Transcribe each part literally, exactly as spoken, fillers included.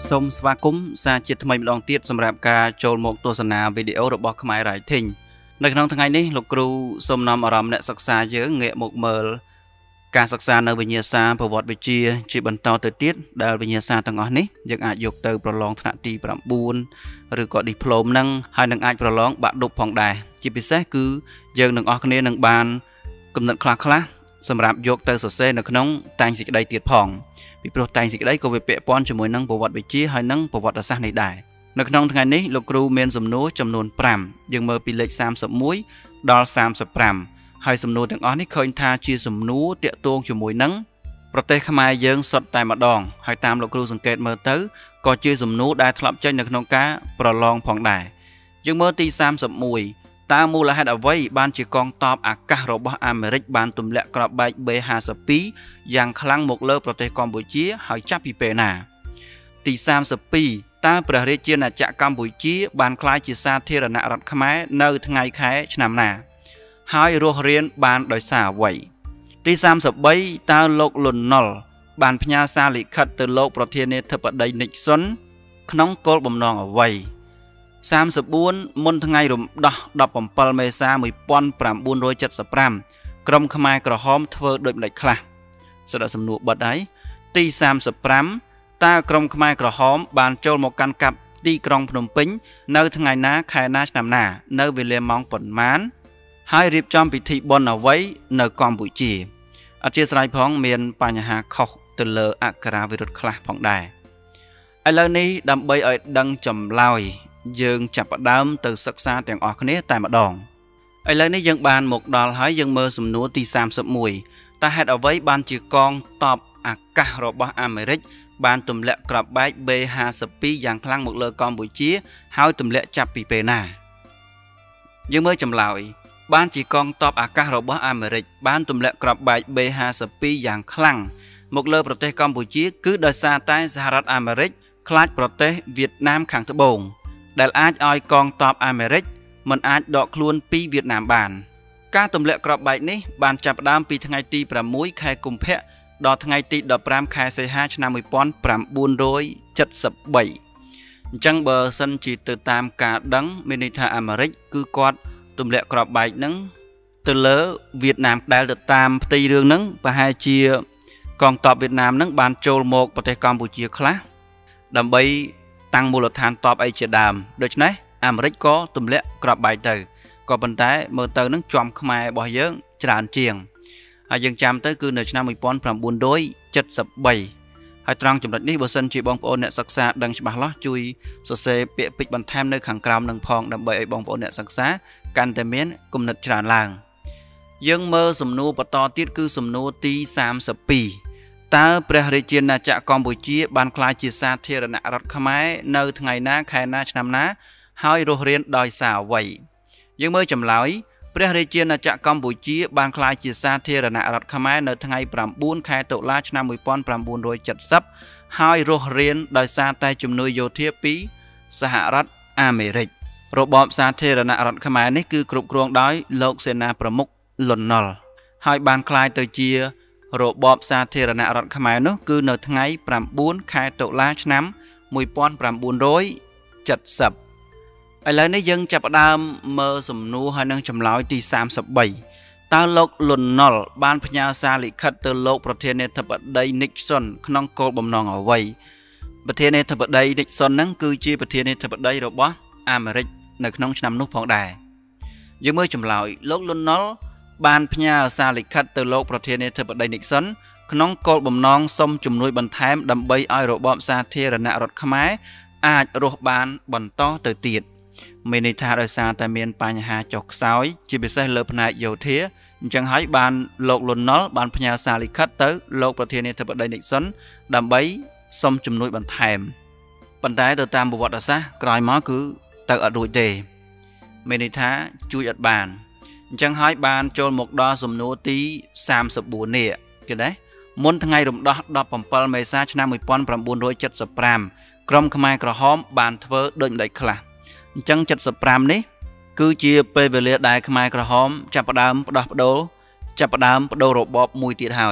សូមស្វាគមន៍សារជាថ្មីម្ដងទៀតសម្រាប់ការចូលមកទស្សនាវីដេអូរបស់ខ្មែរ Writing នៅក្នុងថ្ងៃនេះលោកគ្រូសូមនាំអារម្មណ៍អ្នកសិក្សាយើងងាកមកមើលការសិក្សានៅវិញ្ញាសាប្រវត្តិវិទ្យាជាបន្តទៅទៀតដែលវិញ្ញាសាទាំងអស់នេះយើងអាចយកទៅប្រឡងថ្នាក់ទី9ឬក៏ Diploma នឹងហើយនឹងអាចប្រឡងបាក់ឌុបផងដែរជាពិសេសគឺយើងនឹងអស់គ្នានឹងបានកំណត់ខ្លះខ្លះសម្រាប់យកទៅសរសេរនៅក្នុងតែងសេចក្តីទៀតផងពីព្រោះតែងសេចក្តីក៏វាពាក់ព័ន្ធជាមួយនឹងប្រវត្តិវិទ្យាហើយនឹងប្រវត្តិសាស្ត្រនេះដែរនៅក្នុងថ្ងៃនេះលោកគ្រូមានសំណួរចំនួន5យើងមើលពីលេខសាមសិបមួយដល់សាមសិបប្រាំហើយសំណួរទាំងអស់នេះឃើញថាជាសំណួរតាក់ទងជាមួយនឹងប្រទេសខ្មែរយើងសុទ្ធតែម្ដងហើយតាមលោកគ្រូសង្កេតមើលទៅក៏ជាសំណួរដែលធ្លាប់ចេញនៅក្នុងការប្រឡងផងដែរយើងមើលទីសាមសិបមួយតើមូលហេតុអ្វីបានជាកងទ័ពអាកាសរបស់អាមេរិកបានទម្លាក់គ្រាប់បែក B ห้าสิบสอง យ៉ាងខ្លាំងមកលើប្រទេសកម្ពុជាហើយចាប់ពីពេលណាទីសាមសិបពីរតើព្រះរាជាណាចក្រកម្ពុជាបានក្លាយជាសាធារណរដ្ឋខ្មែរនៅថ្ងៃខែឆ្នាំណាហើយរស់រានបានដោយសារអ្វីទីសាមសិបបីតើលោកលន់ណុលបានផ្ញើសារលិខិតទៅលោកប្រធានាធិបតីនិកសុនក្នុងគោលបំណងអ្វីសាមសិបបួនមុនថ្ងៃរំដោះដប់ប្រាំមេសាមួយពាន់ប្រាំបួនរយចិតសិបប្រាំក្រុមខ្មែរក្រហមធ្វើដូចម្ដេចខ្លះស្ដាប់សំណួរបិទហើយទីសាមសិបប្រាំតើក្រុមខ្មែរក្រហមបានចូលមកកាន់កាប់ទីក្រុងភ្នំពេញនៅថ្ងៃណាខែណាឆ្នាំណានៅវេលាម៉ោងប៉ុន្មានហើយរៀបចំពិធីបុណ្យអ្វីនៅកម្ពុជាអធិស្ឋានផងមានបញ្ហាខុសទៅលើអក្ខរាវិរុទ្ធខ្លះផងដែរឥឡូវនេះដើម្បីឲ្យដឹងចម្លើយយើងចាប់ផ្ដើមទៅសិក្សាទាំងអស់គ្នាតែម្ដងឥឡូវនេះយើងបានមកដល់ហើយយើងមើលសំណួរទីសាមសិបមួយតើហេតុអ្វីបានជាកងទ័ពអាកាសរបស់អាមេរិកបានទម្លាក់គ្រាប់បែក B ห้าสิบสอง យ៉ាងខ្លាំងមកលើកម្ពុជាហើយទម្លាក់ចាប់ពីពេលណាយើងមើលចម្លើយបានជាកងទ័ពអាកាសរបស់អាមេរិកបានទម្លាក់គ្រាប់បែក B ห้าสิบสอง យ៉ាងខ្លាំងមកលើប្រទេសកម្ពុជាគឺដោយសារតែសហរដ្ឋអាមេរិកខ្លាចប្រទេសវៀតណាមខាងត្បូងដែលអាចឲ្យកងទ័ពអាមេរិកមិនអាចដកខ្លួនពីវៀតណាមបានការទម្លាក់គ្រាប់បែកនេះបានចាប់ផ្ដើមពីថ្ងៃទីប្រាំមួយខែកុម្ភៈដល់ថ្ងៃទីដប់ប្រាំខែសីហាឆ្នាំមួយពាន់ប្រាំបួនរយចិតសិបបីអញ្ចឹងបើសិនជាទៅតាមការដឹងមានន័យថាអាមេរិកគឺគាត់ទម្លាក់គ្រាប់បែកហ្នឹងទៅលើវៀតណាមដែលទៅតាមផ្ទៃរឿងហ្នឹងប្រហែលជាកងទ័ពវៀតណាមហ្នឹងបានចូលមកប្រទេសកម្ពុជាខ្លះដើម្បីតាំងមូលដ្ឋានទ័ពអីជាដើមដូច្នេះអាមេរិកក៏ទម្លាក់គ្រាប់បែកទៅក៏ប៉ុន្តែមើលទៅនឹងចំខ្មែររបស់យើងច្រើនជាងហើយយើងចាំទៅគឺនៅឆ្នាំមួយពាន់ប្រាំបួនរយចិតសិបបីហើយត្រង់ចំណុចនេះបើសិនជាបងប្អូនអ្នកសិក្សាដឹងច្បាស់លាស់ជួយសរសេរពាក្យពេចន៍បន្ថែមនៅខាងក្រោមនឹងផងដើម្បីឲ្យបងប្អូនអ្នកសិក្សាកាន់តែមានគំនិតច្រើនឡើងយើងមើលសំណួរបន្តទៀតគឺសំណួរទីសាមសិបពីរតើព្រះរាជាណាចក្រកម្ពុជាបានក្លាយជាសាធារណរដ្ឋខ្មែរនៅថ្ងៃណាខែណាឆ្នាំណាហើយរស់រានដោយសារអ្វីយើងមើលចម្លើយព្រះរាជាណាចក្រកម្ពុជាបានក្លាយជាសាធារណរដ្ឋខ្មែរនៅថ្ងៃប្រាំបួនខែតុលាឆ្នាំមួយពាន់ប្រាំបួនរយចិតសិបហើយរស់រានដោយសារតែជំនួយយោធាពីសហរដ្ឋអាមេរិករបបសាធារណរដ្ឋខ្មែរនេះគឺគ្រប់គ្រងដោយលោកសេនាប្រមុខលន់ណុលហើយបានក្លាយទៅជារបបសាធារណរដ្ឋខ្មែរនោះគឺនៅថ្ងៃប្រាំបួនខែតុលាឆ្នាំមួយពាន់ប្រាំបួនរយចិតសិបឥឡូវនេះយើងចាប់ផ្ដើមមើលសំណួរហើយនឹងចម្លើយទីសាមសិបបីតើលោកលន់ណុលបានផ្ញើសារលិខិតទៅលោកប្រធានាធិបតីនិកសុនក្នុងគោលបំណងអ្វីប្រធានាធិបតីនិកសុនហ្នឹងគឺជាប្រធានាធិបតីរបស់អាមេរិកនៅក្នុងឆ្នាំនោះផងដែរយើងមើលចម្លើយលោកលន់ណុលបានផ្ញើសារលិខិតទៅលោកប្រធានាធិបតីនិកសុនក្នុងគោលបំណងសុំជំនួយបន្ថែមដើម្បីឲ្យរបបសាធារណរដ្ឋខ្មែរអាចរស់បានបន្តទៅទៀតមានន័យថាដោយសារតែមានបញ្ហាចុះខ្សោយជាពិសេសលើផ្នែកយោធាអញ្ចឹងហើយបានលោកលន់ណុលបានផ្ញើសារលិខិតទៅលោកប្រធានាធិបតីនិកសុនដើម្បីសុំជំនួយបន្ថែមប៉ុន្តែទៅតាមប្រវត្តិសាស្ត្រក្រោយមកគឺទៅអត់រួចទេមានន័យថាជួយអត់បានអញ្ចឹងហើយបានចូលមកដល់សំណួរទីសាមសិបបួននេះគេដែរមុនថ្ងៃរំដោះដប់ប្រាំមេសាឆ្នាំមួយពាន់ប្រាំបួនរយចិតសិបប្រាំក្រុមខ្មែរក្រហមបានធ្វើដូចម្ដេចខ្លះអញ្ចឹងចិតសិបប្រាំនេះគឺជាពេលវេលាដែលខ្មែរក្រហមចាប់ផ្ដើមផ្ដោះប្ដូរចាប់ផ្ដើមបដូររបបមួយទៀតហើយ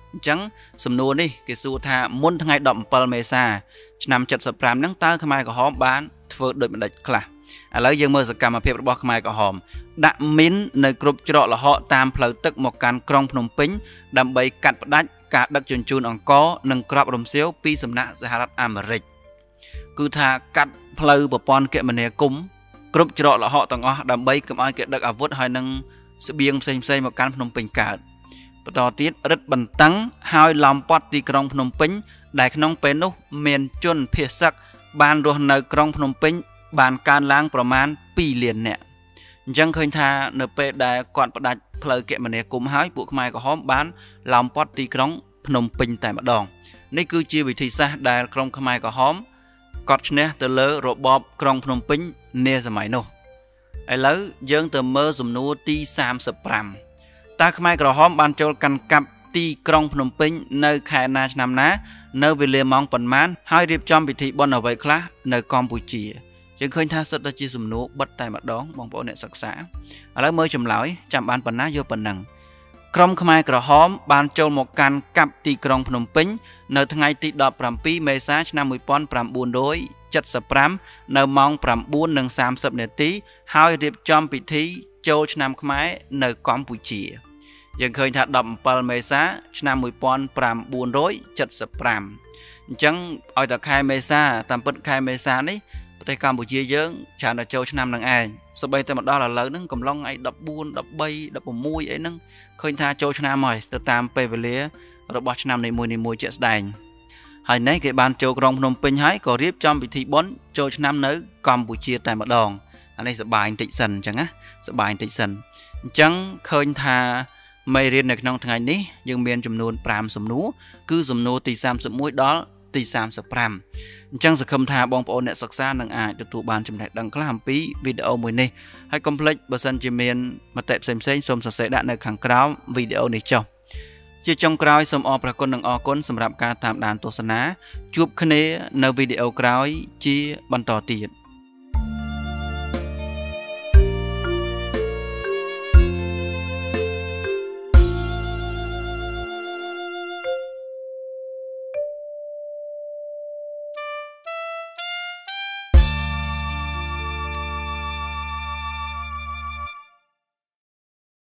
chẳng sầm nua đi cái số tha muốn thằng ngày đậm pal mê sa năm chật sập ram nắng ta khai có hóm bán phơi đợi mình đạch khla à lấy dương mơ sạc cam mà phê bỏ khai có hòm đã miến nơi group cho là họ tam phơi tức một can krong phnom penh đầm bay cắt đạch cả đặc truyền chun ông có nâng crop đồng xíu pi sầm nạ Sahara Americ cứ tha cắt phơi bờ pon kệ mình nè cúng group cho là họ tầng o đầm bay cầm ai kệ đặc avut hai nâng sự biếng xây xây một can phnom penh cảต่อទៀតរឹតបន្តឹងហើយឡំពតទីក្រុងភ្នំពេញដែលក្នុងពេលនោះមានជនភៀសសឹកបានរស់នៅក្រុងភ្នំពេញបានកើនឡើងប្រមាណពីរលាននាក់អញ្ចឹងឃើញថានៅពេលដែលគាត់ផ្ដាច់ផ្លូវគមនាគមន៍ហើយពួកខ្មែរក្រហមបានឡំពតទីក្រុងភ្នំពេញតែម្ដងនេះគឺជាវិធីសាស្ត្រដែលក្រុមខ្មែរក្រហមកត់ឈ្នះទៅលើរបបក្រុងភ្នំពេញនាសម័យនោះឥឡូវយើងទៅមើលសំណួរទីសាមសិបប្រាំតើខ្មែរក្រហមបានចូលកាន់កាប់ទីក្រុងភ្នំពេញនៅខែណាឆ្នាំណានៅវេលាម៉ោងប៉ុន្មានហើយរៀបចំពិធីបុណ្យអ្វីខ្លះនៅកម្ពុជាយើងឃើញថាសិតតែជាសំណួរបិទតែម្ដងបងប្អូនអ្នកសិក្សាឥឡូវមើលចម្លើយចាំបានប៉ុណ្ណាយកប៉ុណ្ណឹងក្រុមខ្មែរក្រហមបានចូលមកកាន់កាប់ទីក្រុងភ្នំពេញនៅថ្ងៃទីដប់ប្រាំពីរមេសាឆ្នាំmột nghìn chín trăm bảy mươi lămនៅម៉ោងប្រាំបួននិងសាមសិបនាទីហើយរៀបចំពិធីចូលឆ្នាំខ្មែរនៅកម្ពុជាយើងឃើញថាដប់ប្រាំពីរមេសាឆ្នាំmột nghìn chín trăm bảy mươi lămអញ្ចឹងឲ្យតែខែមេសាតាមពិតខែមេសានេះប្រទេសកម្ពុជាយើងច្រើនតែចូលឆ្នាំនឹងឯងសូម្បីតែមកដល់ឥឡូវហ្នឹងកំឡុងឯដប់បួន ដប់បី ដប់៦អីហ្នឹងឃើញថាចូលឆ្នាំហើយទៅតាមពេលវេលារបស់ឆ្នាំនីមួយៗជាក់ស្ដែងហើយនេះគេបានចូលក្រុងភ្នំពេញហើយក៏រៀបចំពិធីបុណ្យចូលឆ្នាំនៅកម្ពុជាតែម្ដងអានេះសប្បាយបន្តិចសិនអញ្ចឹងណាសប្បាយបន្តិចសិនអញ្ចឹងឃើញថាមេរៀននៅក្នុងថ្ងៃនេះយើងមានចំនួនប្រាំសំណួរគឺសំណួរទីសាមសិបមួយដល់ទីសាមសិបប្រាំអញ្ចឹងសង្ឃឹមថាបងប្អូនអ្នកសិក្សានឹងអាចទទួលបានចំណេះដឹងខ្លះអំពីវីដេអូមួយនេះហើយកុំភ្លេចបើសិនជាមានមតិផ្សេងៗសូមសរសេរដាក់នៅខាងក្រោមវីដេអូនេះចុះជាចុងក្រោយសូមអរព្រគុណនិងអរគុណសម្រាប់ការតាមដានទស្សនាជួបគ្នានៅវីដេអូក្រោយជាបន្តទៀត